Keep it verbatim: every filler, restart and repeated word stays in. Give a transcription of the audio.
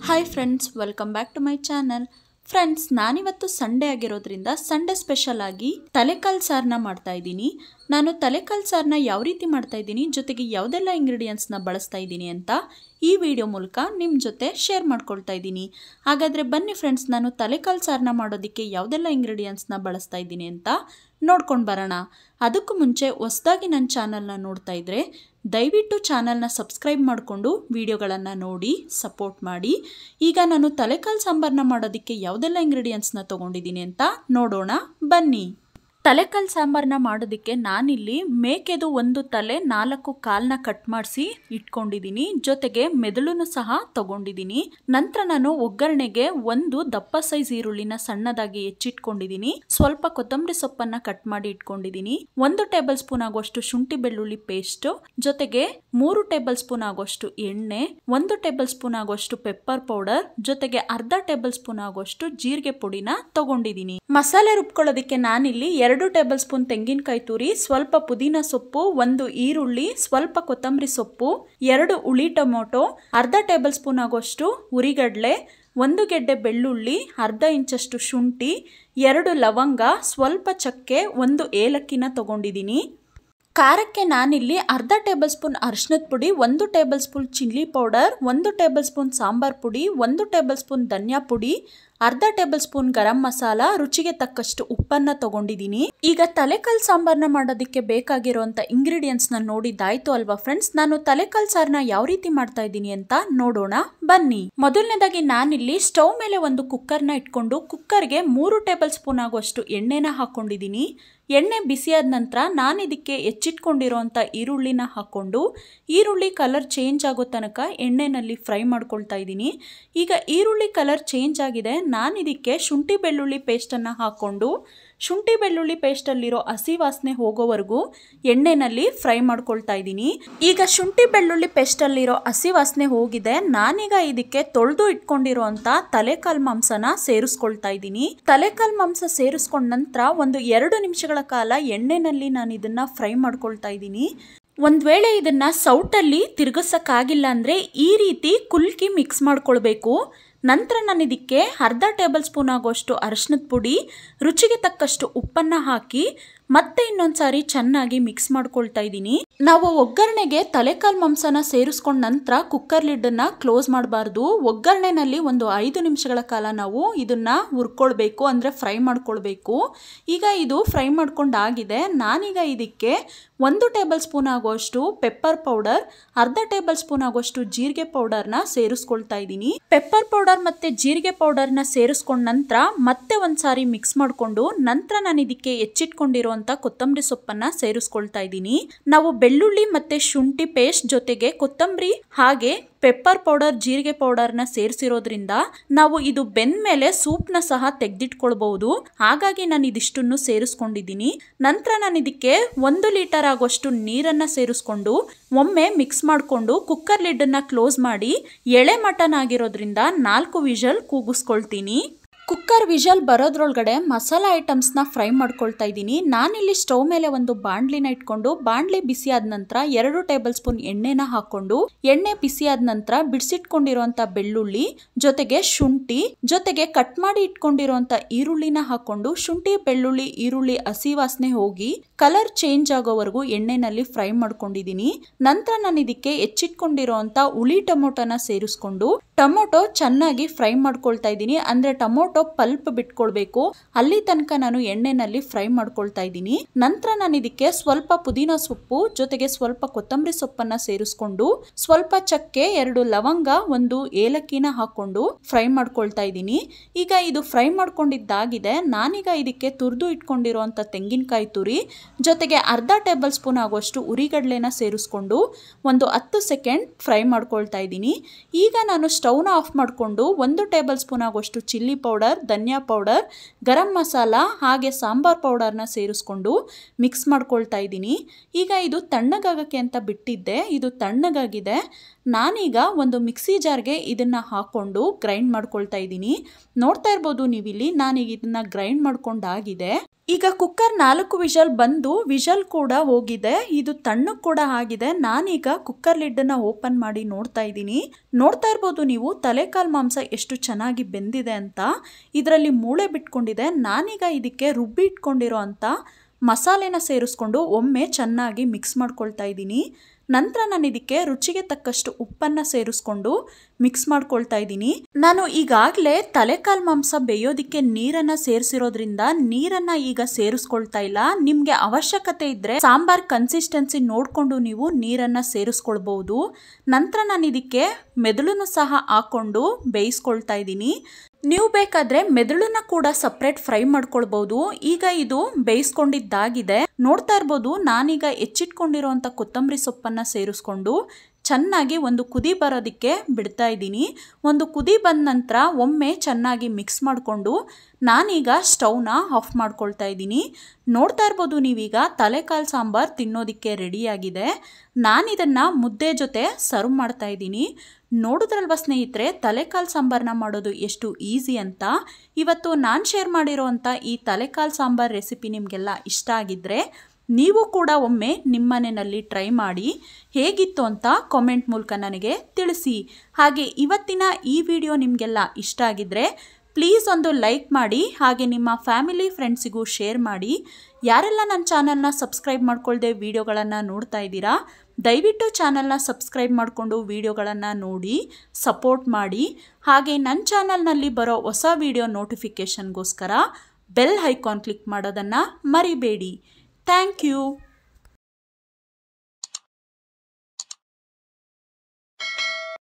Hi friends, welcome back to my channel. Friends, ನಾನಿವತ್ತು Sunday ಆಗಿರೋದ್ರಿಂದ Sunday special ಆಗಿ ತಲೆಕಾಲ್ ಸಾರನ್ನ ಮಾಡ್ತಾ ಇದ್ದೀನಿ. ನಾನು ತಲೆಕಾಲ್ ಸಾರನ್ನ ಯಾವ ರೀತಿ ಮಾಡ್ತಾ ಇದ್ದೀನಿ, ಜೊತೆಗೆ ಯಾವುದೆಲ್ಲ ಇಂಗ್ರೀಡಿಯೆಂಟ್ಸ್ನ ಬಳಸ್ತಾ ಇದ್ದೀನಿ ಅಂತ ಈ ವಿಡಿಯೋ ಮೂಲಕ ನಿಮ್ಮ ಜೊತೆ ಶೇರ್ ಮಾಡ್ಕೊಳ್ತಾ ಇದ್ದೀನಿ. ಹಾಗಾದರೆ ಬನ್ನಿ ಫ್ರೆಂಡ್ಸ್, ನಾನು ತಲೆಕಾಲ್ ಸಾರನ್ನ ಮಾಡೋದಕ್ಕೆ ಯಾವುದೆಲ್ಲ ಇಂಗ್ರೀಡಿಯೆಂಟ್ಸ್ನ ಬಳಸ್ತಾ ಇದ್ದೀನಿ ಅಂತ ನೋಡ್ಕೊಂಡು ಬರೋಣ. ಅದಕ್ಕೂ ಮುಂಚೆ ಹೊಸದಾಗಿ ನನ್ನ ಚಾನಲ್ನ ನೋಡ್ತಾ ಇದ್ದರೆ ದಯವಿಟ್ಟು ಚಾನಲ್ನ ಸಬ್ಸ್ಕ್ರೈಬ್ ಮಾಡಿಕೊಂಡು ವಿಡಿಯೋಗಳನ್ನು ನೋಡಿ ಸಪೋರ್ಟ್ ಮಾಡಿ. ಈಗ ನಾನು ತಲೆಕಾಲ್ ಸಾಂಬಾರನ್ನ ಮಾಡೋದಕ್ಕೆ ಯಾವುದೆಲ್ಲ ಇಂಗ್ರೀಡಿಯೆಂಟ್ಸ್ನ ತೊಗೊಂಡಿದ್ದೀನಿ ಅಂತ ನೋಡೋಣ ಬನ್ನಿ. ತಲೆಕಾಲ್ ಸಾಂಬಾರನ್ನ ಮಾಡೋದಕ್ಕೆ ನಾನಿಲ್ಲಿ ಮೇಕೆದು ಒಂದು ತಲೆ ನಾಲ್ಕು ಕಾಲನ್ನ ಕಟ್ ಮಾಡಿಸಿ ಇಟ್ಕೊಂಡಿದ್ದೀನಿ. ಜೊತೆಗೆ ಮೆದುಳನ್ನು ಸಹ ತಗೊಂಡಿದ್ದೀನಿ. ನಂತರ ನಾನು ಒಗ್ಗರಣೆಗೆ ಒಂದು ದಪ್ಪ ಸೈಜ್ ಈರುಳ್ಳಿನ ಸಣ್ಣದಾಗಿ ಹೆಚ್ಚಿಟ್ಕೊಂಡಿದ್ದೀನಿ. ಸ್ವಲ್ಪ ಕೊತ್ತಂಬರಿ ಸೊಪ್ಪನ್ನ ಕಟ್ ಮಾಡಿ ಇಟ್ಕೊಂಡಿದ್ದೀನಿ. ಒಂದು ಟೇಬಲ್ ಸ್ಪೂನ್ ಆಗುವಷ್ಟು ಶುಂಠಿ ಬೆಳ್ಳುಳ್ಳಿ ಪೇಸ್ಟ್, ಜೊತೆಗೆ ಮೂರು ಟೇಬಲ್ ಸ್ಪೂನ್ ಆಗುವಷ್ಟು ಎಣ್ಣೆ, ಒಂದು ಟೇಬಲ್ ಸ್ಪೂನ್ ಆಗುವಷ್ಟು ಪೆಪ್ಪರ್ ಪೌಡರ್, ಜೊತೆಗೆ ಅರ್ಧ ಟೇಬಲ್ ಸ್ಪೂನ್ ಆಗುವಷ್ಟು ಜೀರಿಗೆ ಪುಡಿನ ತಗೊಂಡಿದ್ದೀನಿ. ಮಸಾಲೆ ರುಬ್ಕೊಳ್ಳೋದಕ್ಕೆ ನಾನಿಲ್ಲಿ ಎರಡು ಟೇಬಲ್ ಸ್ಪೂನ್ ತೆಂಗಿನಕಾಯಿ ತುರಿ, ಸ್ವಲ್ಪ ಪುದೀನ ಸೊಪ್ಪು, ಒಂದು ಈರುಳ್ಳಿ, ಸ್ವಲ್ಪ ಕೊತ್ತಂಬರಿ ಸೊಪ್ಪು, ಎರಡು ಹುಳಿ ಟೊಮೊಟೊ, ಅರ್ಧ ಟೇಬಲ್ ಸ್ಪೂನ್ ಆಗುವಷ್ಟು ಹುರಿಗಡಲೆ, ಒಂದು ಗೆಡ್ಡೆ ಬೆಳ್ಳುಳ್ಳಿ, ಅರ್ಧ ಇಂಚಷ್ಟು ಶುಂಠಿ, ಎರಡು ಲವಂಗ, ಸ್ವಲ್ಪ ಚಕ್ಕೆ, ಒಂದು ಏಲಕ್ಕಿನ ತಗೊಂಡಿದ್ದೀನಿ. ಖಾರಕ್ಕೆ ನಾನಿಲ್ಲಿ ಅರ್ಧ ಟೇಬಲ್ ಸ್ಪೂನ್ ಅರಿಶಿನದ ಪುಡಿ, ಒಂದು ಟೇಬಲ್ ಸ್ಪೂನ್ ಚಿಲ್ಲಿ ಪೌಡರ್, ಒಂದು ಟೇಬಲ್ ಸ್ಪೂನ್ ಸಾಂಬಾರ್ ಪುಡಿ, ಒಂದು ಟೇಬಲ್ ಸ್ಪೂನ್ ಧನಿಯಾ ಪುಡಿ, ಅರ್ಧ ಟೇಬಲ್ ಸ್ಪೂನ್ ಗರಂ ಮಸಾಲ, ರುಚಿಗೆ ತಕ್ಕಷ್ಟು ಉಪ್ಪನ್ನ ತಗೊಂಡಿದ್ದೀನಿ. ಈಗ ತಲೆಕಾಲ್ ಸಾಂಬಾರನ್ನ ಮಾಡೋದಕ್ಕೆ ಬೇಕಾಗಿರುವಂತ ಇಂಗ್ರೀಡಿಯೆಂಟ್ಸ್ ನ ನೋಡಿದ್ದಾಯ್ತು ಅಲ್ವಾ ಫ್ರೆಂಡ್ಸ್. ನಾನು ತಲೆಕಾಲ್ ಸಾರನ್ನ ಯಾವ ರೀತಿ ಮಾಡ್ತಾ ಇದ್ದೀನಿ ಅಂತ ನೋಡೋಣ ಬನ್ನಿ. ಮೊದಲನೇದಾಗಿ ನಾನಿಲ್ಲಿ ಸ್ಟವ್ ಮೇಲೆ ಒಂದು ಕುಕ್ಕರ್ನ ಇಟ್ಕೊಂಡು ಕುಕ್ಕರ್ಗೆ ಮೂರು ಟೇಬಲ್ ಸ್ಪೂನ್ ಆಗುವಷ್ಟು ಎಣ್ಣೆನ ಹಾಕೊಂಡಿದ್ದೀನಿ. ಎಣ್ಣೆ ಬಿಸಿಯಾದ ನಂತರ ನಾನು ಇದಕ್ಕೆ ಹೆಚ್ಚಿಟ್ಕೊಂಡಿರೋಂಥ ಈರುಳ್ಳಿನ ಹಾಕ್ಕೊಂಡು ಈರುಳ್ಳಿ ಕಲರ್ ಚೇಂಜ್ ಆಗೋ ತನಕ ಎಣ್ಣೆನಲ್ಲಿ ಫ್ರೈ ಮಾಡ್ಕೊಳ್ತಾ ಇದ್ದೀನಿ. ಈಗ ಈರುಳ್ಳಿ ಕಲರ್ ಚೇಂಜ್ ಆಗಿದೆ. ನಾನು ಇದಕ್ಕೆ ಶುಂಠಿ ಬೆಳ್ಳುಳ್ಳಿ ಪೇಸ್ಟನ್ನು ಹಾಕ್ಕೊಂಡು ಶುಂಠಿ ಬೆಳ್ಳುಳ್ಳಿ ಪೇಸ್ಟಲ್ಲಿರೋ ಹಸಿ ವಾಸನೆ ಹೋಗೋವರೆಗೂ ಎಣ್ಣೆನಲ್ಲಿ ಫ್ರೈ ಮಾಡ್ಕೊಳ್ತಾ ಇದ್ದೀನಿ. ಈಗ ಶುಂಠಿ ಬೆಳ್ಳುಳ್ಳಿ ಪೇಸ್ಟಲ್ಲಿರೋ ಹಸಿ ವಾಸನೆ ಹೋಗಿದೆ. ನಾನೀಗ ಇದಕ್ಕೆ ತೊಳೆದು ಇಟ್ಕೊಂಡಿರೋ ಅಂತ ತಲೆಕಾಲ್ ಮಾಂಸನ ಸೇರಿಸ್ಕೊಳ್ತಾ ಇದ್ದೀನಿ. ತಲೆಕಾಲ್ ಮಾಂಸ ಸೇರಿಸ್ಕೊಂಡ ನಂತರ ಒಂದು ಎರಡು ನಿಮಿಷಗಳ ಕಾಲ ಎಣ್ಣೆನಲ್ಲಿ ನಾನು ಇದನ್ನ ಫ್ರೈ ಮಾಡ್ಕೊಳ್ತಾ ಇದ್ದೀನಿ. ಒಂದ್ ವೇಳೆ ಇದನ್ನ ಸೌಟಲ್ಲಿ ತಿರುಗಿಸಕ್ಕಾಗಿಲ್ಲ ಅಂದ್ರೆ ಈ ರೀತಿ ಕುಲ್ಕಿ ಮಿಕ್ಸ್ ಮಾಡ್ಕೊಳ್ಬೇಕು. ನಂತರ ನಾನು ಇದಕ್ಕೆ ಅರ್ಧ ಟೇಬಲ್ ಸ್ಪೂನ್ ಆಗುವಷ್ಟು ಅರಿಶಿನದ ಪುಡಿ, ರುಚಿಗೆ ತಕ್ಕಷ್ಟು ಉಪ್ಪನ್ನ ಹಾಕಿ ಮತ್ತೆ ಇನ್ನೊಂದ್ಸಾರಿ ಚೆನ್ನಾಗಿ ಮಿಕ್ಸ್ ಮಾಡ್ಕೊಳ್ತಾ ಇದ್ದೀನಿ. ನಾವು ಒಗ್ಗರಣೆಗೆ ತಲೆಕಾಲ್ ಮಾಂಸನ ಸೇರಿಸ್ಕೊಂಡ ನಂತರ ಕುಕ್ಕರ್ ಲಿಡ್ಡನ್ನ ಕ್ಲೋಸ್ ಮಾಡಬಾರ್ದು. ಒಗ್ಗರಣೆನಲ್ಲಿ ಒಂದು ಐದು ನಿಮಿಷಗಳ ಕಾಲ ನಾವು ಇದನ್ನ ಹುರ್ಕೊಳ್ಬೇಕು, ಅಂದ್ರೆ ಫ್ರೈ ಮಾಡ್ಕೊಳ್ಬೇಕು. ಈಗ ಇದು ಫ್ರೈ ಮಾಡ್ಕೊಂಡಾಗಿದೆ. ನಾನೀಗ ಇದಕ್ಕೆ ಒಂದು ಟೇಬಲ್ ಸ್ಪೂನ್ ಆಗುವಷ್ಟು ಪೆಪ್ಪರ್ ಪೌಡರ್, ಅರ್ಧ ಟೇಬಲ್ ಸ್ಪೂನ್ ಆಗುವಷ್ಟು ಜೀರಿಗೆ ಪೌಡರ್ನ ಸೇರಿಸ್ಕೊಳ್ತಾ ಇದ್ದೀನಿ. ಪೆಪ್ಪರ್ ಪೌಡರ್ ಮತ್ತೆ ಜೀರಿಗೆ ಪೌಡರ್ನ ಸೇರಿಸ್ಕೊಂಡ ನಂತರ ಮತ್ತೆ ಒಂದ್ಸಾರಿ ಮಿಕ್ಸ್ ಮಾಡಿಕೊಂಡು ನಂತರ ನಾನು ಇದಕ್ಕೆ ಹೆಚ್ಚಿಟ್ಕೊಂಡಿರೋ ಕೊತ್ತಂಬರಿ ಸೊಪ್ಪನ್ನ ಸೇರಿಸ್ಕೊಳ್ತಾ ಇದ್ದೀನಿ. ನಾವು ಬೆಳ್ಳುಳ್ಳಿ ಮತ್ತೆ ಶುಂಠಿ ಪೇಸ್ಟ್ ಜೊತೆಗೆ ಕೊತ್ತಂಬರಿ ಹಾಗೆ ಪೆಪ್ಪರ್ ಪೌಡರ್ ಜೀರಿಗೆ ಪೌಡರ್ನ ಸೇರಿಸಿರೋದ್ರಿಂದ ನಾವು ಇದು ಬೆಂದ ಮೇಲೆ ಸೂಪ್ನ ಸಹ ತೆಗೆದಿಟ್ಕೊಳ್ಬಹುದು. ಹಾಗಾಗಿ ನಾನು ಇದಿಷ್ಟನ್ನು ಸೇರಿಸ್ಕೊಂಡಿದ್ದೀನಿ. ನಂತರ ನಾನು ಇದಕ್ಕೆ ಒಂದು ಲೀಟರ್ ಆಗುವಷ್ಟು ನೀರನ್ನ ಸೇರಿಸ್ಕೊಂಡು ಒಮ್ಮೆ ಮಿಕ್ಸ್ ಮಾಡಿಕೊಂಡು ಕುಕ್ಕರ್ ಲಿಡ್ಡನ್ನ ಕ್ಲೋಸ್ ಮಾಡಿ ಎಳೆ ಮಟನ್ ಆಗಿರೋದ್ರಿಂದ ನಾಲ್ಕು ವಿಷಲ್ ಕೂಗಿಸ್ಕೊಳ್ತೀನಿ. ಕುಕ್ಕರ್ ವಿಷಲ್ ಬರೋದ್ರೊಳಗಡೆ ಮಸಾಲ ಐಟಮ್ಸ್ನ ಫ್ರೈ ಮಾಡ್ಕೊಳ್ತಾ ಇದ್ದೀನಿ. ನಾನಿಲ್ಲಿ ಸ್ಟವ್ ಮೇಲೆ ಒಂದು ಬಾಣಲಿನ ಇಟ್ಕೊಂಡು ಬಾಣಲಿ ಬಿಸಿ ಆದ ನಂತರ ಎರಡು ಟೇಬಲ್ ಸ್ಪೂನ್ ಎಣ್ಣೆನ ಹಾಕೊಂಡು ಎಣ್ಣೆ ಬಿಸಿ ಆದ ನಂತರ ಬಿಡಿಸಿಟ್ಕೊಂಡಿರುವಂತ ಬೆಳ್ಳುಳ್ಳಿ ಜೊತೆಗೆ ಶುಂಠಿ ಜೊತೆಗೆ ಕಟ್ ಮಾಡಿ ಇಟ್ಕೊಂಡಿರುವಂತ ಈರುಳ್ಳಿನ ಹಾಕೊಂಡು ಶುಂಠಿ ಬೆಳ್ಳುಳ್ಳಿ ಈರುಳ್ಳಿ ಹಸಿ ವಾಸನೆ ಹೋಗಿ ಕಲರ್ ಚೇಂಜ್ ಆಗೋವರೆಗೂ ಎಣ್ಣೆನಲ್ಲಿ ಫ್ರೈ ಮಾಡ್ಕೊಂಡಿದ್ದೀನಿ. ನಂತರ ನಾನು ಇದಕ್ಕೆ ಹೆಚ್ಚಿಟ್ಕೊಂಡಿರುವಂತ ಹುಳಿ ಟೊಮೊಟೊನ ಸೇರಿಸ್ಕೊಂಡು ಟೊಮೊಟೊ ಚೆನ್ನಾಗಿ ಫ್ರೈ ಮಾಡ್ಕೊಳ್ತಾ ಇದ್ದೀನಿ. ಅಂದ್ರೆ ಟೊಮೊಟೊ ಪಲ್ಪ್ ಬಿಟ್ಕೊಳ್ಬೇಕು, ಅಲ್ಲಿ ತನಕ ನಾನು ಎಣ್ಣೆನಲ್ಲಿ ಫ್ರೈ ಮಾಡ್ಕೊಳ್ತಾ ಇದ್ದೀನಿ. ನಂತರ ನಾನು ಇದಕ್ಕೆ ಸ್ವಲ್ಪ ಪುದೀನ ಸೊಪ್ಪು ಜೊತೆಗೆ ಸ್ವಲ್ಪ ಕೊತ್ತಂಬರಿ ಸೊಪ್ಪನ್ನ ಸೇರಿಸ್ಕೊಂಡು ಸ್ವಲ್ಪ ಚಕ್ಕೆ, ಎರಡು ಲವಂಗ, ಒಂದು ಏಲಕ್ಕಿನ ಹಾಕೊಂಡು ಫ್ರೈ ಮಾಡ್ಕೊಳ್ತಾ ಇದ್ದೀನಿ. ಈಗ ಇದು ಫ್ರೈ ಮಾಡ್ಕೊಂಡಿದ್ದಾಗಿದೆ. ನಾನೀಗ ಇದಕ್ಕೆ ತುರಿದು ಇಟ್ಕೊಂಡಿರುವಂತ ತೆಂಗಿನಕಾಯಿ ತುರಿ ಜೊತೆಗೆ ಅರ್ಧ ಟೇಬಲ್ ಸ್ಪೂನ್ ಆಗುವಷ್ಟು ಹುರಿಗಡಲೆನ ಸೇರಿಸ್ಕೊಂಡು ಒಂದು ಹತ್ತು ಸೆಕೆಂಡ್ ಫ್ರೈ ಮಾಡ್ಕೊಳ್ತಾ ಇದ್ದೀನಿ. ಈಗ ನಾನು ಸ್ಟವ್ನ ಆಫ್ ಮಾಡಿಕೊಂಡು ಒಂದು ಟೇಬಲ್ ಸ್ಪೂನ್ ಆಗುವಷ್ಟು ಚಿಲ್ಲಿ ಪೌಡರ್, ಧನಿಯಾ ಪೌಡರ್, ಗರಂ ಮಸಾಲ ಹಾಗೆ ಸಾಂಬಾರ್ ಪೌಡರ್ನ ಸೇರಿಸ್ಕೊಂಡು ಮಿಕ್ಸ್ ಮಾಡ್ಕೊಳ್ತಾ ಇದ್ದೀನಿ. ಈಗ ಇದು ತಣ್ಣಗಾಗಕ್ಕೆ ಅಂತ ಬಿಟ್ಟಿದ್ದೆ, ಇದು ತಣ್ಣಗಾಗಿದೆ. ನಾನೀಗ ಒಂದು ಮಿಕ್ಸಿ ಜಾರ್ಗೆ ಇದನ್ನ ಹಾಕೊಂಡು ಗ್ರೈಂಡ್ ಮಾಡ್ಕೊಳ್ತಾ ಇದ್ದೀನಿ. ನೋಡ್ತಾ ಇರ್ಬೋದು ನೀವಿಲ್ಲಿ ನಾನೀಗ ಇದನ್ನ ಗ್ರೈಂಡ್ ಮಾಡ್ಕೊಂಡಾಗಿದೆ. ಈಗ ಕುಕ್ಕರ್ ನಾಲ್ಕು ವಿಷಲ್ ಬಂದು ವಿಷಲ್ ಕೂಡ ಹೋಗಿದೆ, ಇದು ತಣ್ಣಗೆ ಕೂಡ ಆಗಿದೆ. ನಾನೀಗ ಕುಕ್ಕರ್ ಲಿಡ್ಡನ್ನು ಓಪನ್ ಮಾಡಿ ನೋಡ್ತಾ ಇದ್ದೀನಿ. ನೋಡ್ತಾ ಇರ್ಬೋದು ನೀವು ತಲೆಕಾಲು ಮಾಂಸ ಎಷ್ಟು ಚೆನ್ನಾಗಿ ಬೆಂದಿದೆ ಅಂತ. ಇದರಲ್ಲಿ ಮೂಳೆ ಬಿಟ್ಕೊಂಡಿದೆ. ನಾನೀಗ ಇದಕ್ಕೆ ರುಬ್ಬಿ ಇಟ್ಕೊಂಡಿರೋ ಅಂತ ಮಸಾಲೆನ ಸೇರಿಸ್ಕೊಂಡು ಒಮ್ಮೆ ಚೆನ್ನಾಗಿ ಮಿಕ್ಸ್ ಮಾಡ್ಕೊಳ್ತಾ ಇದ್ದೀನಿ. ನಂತರ ನಾನು ಇದಕ್ಕೆ ರುಚಿಗೆ ತಕ್ಕಷ್ಟು ಉಪ್ಪನ್ನು ಸೇರಿಸ್ಕೊಂಡು ಮಿಕ್ಸ್ ಮಾಡ್ಕೊಳ್ತಾ ಇದ್ದೀನಿ. ನಾನು ಈಗಾಗಲೇ ತಲೆಕಾಲು ಮಾಂಸ ಬೇಯೋದಕ್ಕೆ ನೀರನ್ನು ಸೇರಿಸಿರೋದ್ರಿಂದ ನೀರನ್ನು ಈಗ ಸೇರಿಸ್ಕೊಳ್ತಾ ಇಲ್ಲ. ನಿಮಗೆ ಅವಶ್ಯಕತೆ ಇದ್ದರೆ ಸಾಂಬಾರ್ ಕನ್ಸಿಸ್ಟೆನ್ಸಿ ನೋಡಿಕೊಂಡು ನೀವು ನೀರನ್ನು ಸೇರಿಸ್ಕೊಳ್ಬಹುದು. ನಂತರ ನಾನು ಇದಕ್ಕೆ ಮೆದುಳನ್ನು ಸಹ ಹಾಕ್ಕೊಂಡು ಬೇಯಿಸ್ಕೊಳ್ತಾ ಇದ್ದೀನಿ. ನೀವು ಬೇಕಾದರೆ ಮೆದುಳನ್ನ ಕೂಡ ಸಪ್ರೇಟ್ ಫ್ರೈ ಮಾಡ್ಕೊಳ್ಬಹುದು. ಈಗ ಇದು ಬೇಯಿಸ್ಕೊಂಡಿದ್ದಾಗಿದೆ. ನೋಡ್ತಾ ಇರ್ಬೋದು ನಾನೀಗ ಹೆಚ್ಚಿಟ್ಕೊಂಡಿರೋಂಥ ಕೊತ್ತಂಬರಿ ಸೊಪ್ಪನ್ನು ಸೇರಿಸ್ಕೊಂಡು ಚೆನ್ನಾಗಿ ಒಂದು ಕುದಿ ಬರೋದಕ್ಕೆ ಬಿಡ್ತಾ ಇದ್ದೀನಿ. ಒಂದು ಕುದಿ ಬಂದ ನಂತರ ಒಮ್ಮೆ ಚೆನ್ನಾಗಿ ಮಿಕ್ಸ್ ಮಾಡಿಕೊಂಡು ನಾನೀಗ ಸ್ಟವ್ನ ಆಫ್ ಮಾಡ್ಕೊಳ್ತಾ ಇದ್ದೀನಿ. ನೋಡ್ತಾ ಇರ್ಬೋದು ನೀವೀಗ ತಲೆಕಾಲು ಸಾಂಬಾರು ತಿನ್ನೋದಕ್ಕೆ ರೆಡಿಯಾಗಿದೆ. ನಾನಿದನ್ನು ಮುದ್ದೆ ಜೊತೆ ಸರ್ವ್ ಮಾಡ್ತಾ ಇದ್ದೀನಿ. ನೋಡಿದ್ರಲ್ವ ಸ್ನೇಹಿತರೆ ತಲೆಕಾಲು ಸಾಂಬಾರನ್ನ ಮಾಡೋದು ಎಷ್ಟು ಈಸಿ ಅಂತ. ಇವತ್ತು ನಾನು ಶೇರ್ ಮಾಡಿರೋವಂಥ ಈ ತಲೆಕಾಲು ಸಾಂಬಾರು ರೆಸಿಪಿ ನಿಮಗೆಲ್ಲ ಇಷ್ಟ ಆಗಿದ್ದರೆ ನೀವು ಕೂಡ ಒಮ್ಮೆ ನಿಮ್ಮನೆಯಲ್ಲಿ ಟ್ರೈ ಮಾಡಿ ಹೇಗಿತ್ತು ಅಂತ ಕಾಮೆಂಟ್ ಮೂಲಕ ನನಗೆ ತಿಳಿಸಿ. ಹಾಗೆ ಇವತ್ತಿನ ಈ ವಿಡಿಯೋ ನಿಮಗೆಲ್ಲ ಇಷ್ಟ ಆಗಿದ್ದರೆ ಪ್ಲೀಸ್ ಒಂದು ಲೈಕ್ ಮಾಡಿ, ಹಾಗೆ ನಿಮ್ಮ ಫ್ಯಾಮಿಲಿ ಫ್ರೆಂಡ್ಸಿಗೂ ಶೇರ್ ಮಾಡಿ. ಯಾರೆಲ್ಲ ನನ್ನ ಚಾನಲ್ನ ಸಬ್ಸ್ಕ್ರೈಬ್ ಮಾಡ್ಕೊಳ್ದೆ ವಿಡಿಯೋಗಳನ್ನು ನೋಡ್ತಾ ಇದ್ದೀರಾ ದಯವಿಟ್ಟು ಚಾನಲ್ನ ಸಬ್ಸ್ಕ್ರೈಬ್ ಮಾಡಿಕೊಂಡು ವಿಡಿಯೋಗಳನ್ನು ನೋಡಿ ಸಪೋರ್ಟ್ ಮಾಡಿ. ಹಾಗೆ ನನ್ನ ಚಾನಲ್ನಲ್ಲಿ ಬರೋ ಹೊಸ ವಿಡಿಯೋ ನೋಟಿಫಿಕೇಷನ್ಗೋಸ್ಕರ ಬೆಲ್ ಐಕಾನ್ ಕ್ಲಿಕ್ ಮಾಡೋದನ್ನು ಮರಿಬೇಡಿ. Thank you.